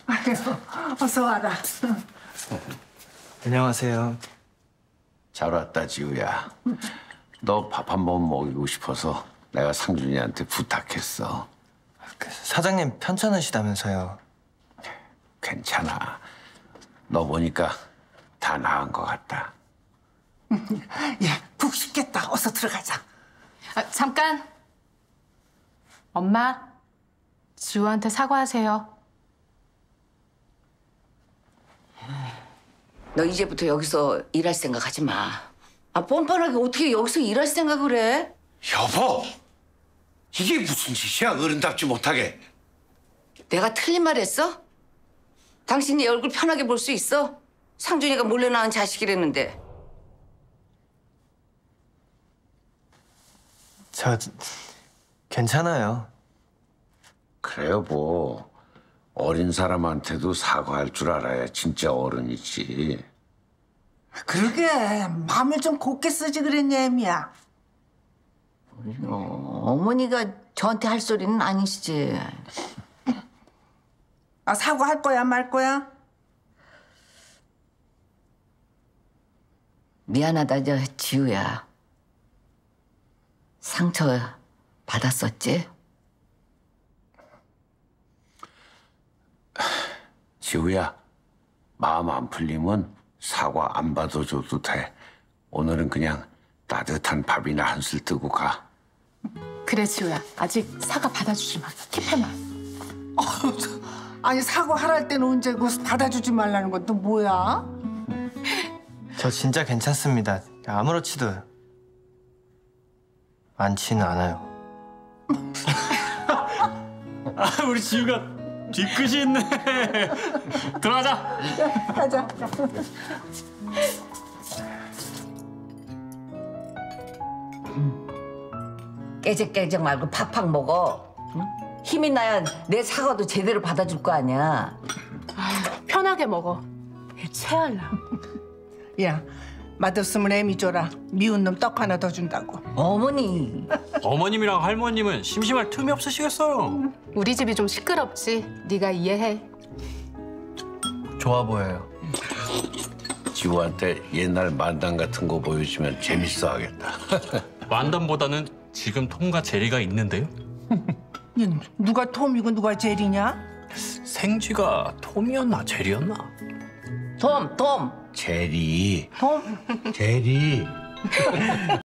아유, 어서 와라. 안녕하세요. 잘 왔다, 지우야. 너 밥 한 번 먹이고 싶어서 내가 상준이한테 부탁했어. 사장님 편찮으시다면서요. 괜찮아. 너 보니까 다 나은 것 같다. 야, 푹 쉽겠다. 어서 들어가자. 아, 잠깐. 엄마, 지우한테 사과하세요. 너 이제부터 여기서 일할 생각 하지 마. 아, 뻔뻔하게 어떻게 여기서 일할 생각을 해? 여보! 이게 무슨 짓이야, 어른답지 못하게. 내가 틀린 말 했어? 당신이 얼굴 편하게 볼 수 있어? 상준이가 몰래 낳은 자식이랬는데. 저 괜찮아요. 그래, 여보. 어린 사람한테도 사과할 줄 알아야 진짜 어른이지. 그러게, 마음을 좀 곱게 쓰지 그랬냐, 애미야. 어머니가 저한테 할 소리는 아니시지. 아, 사과할 거야, 말 거야? 미안하다, 저 지우야. 상처 받았었지? 지우야, 마음 안 풀리면 사과 안 받아줘도 돼. 오늘은 그냥 따뜻한 밥이나 한술 뜨고 가. 그래, 지우야. 아직 사과 받아주지 마. 킵해놔. 아니, 사과하랄 때는 언제고 받아주지 말라는 건 또 뭐야? 저 진짜 괜찮습니다. 아무렇지도 많지는 않아요. 아, 우리 지우가 뒤끝이 있네. 들어가자. 가자. 깨작깨작 말고 팍팍 먹어. 응? 힘이 나야 내 사과도 제대로 받아줄 거 아니야. 편하게 먹어. 체할라. 야, 맛없으면 애미 줘라. 미운 놈 떡 하나 더 준다고. 어머니. 어머님이랑 할머님은 심심할 틈이 없으시겠어요. 우리 집이 좀 시끄럽지. 네가 이해해. 좋아 보여요. 지우한테 옛날 만담 같은 거 보여주면 재밌어 하겠다. 만담보다는 지금 톰과 제리가 있는데요. 야, 누가 톰이고 누가 제리냐? 생쥐가 톰이었나 제리였나? 톰. 제리. 톰? 제리.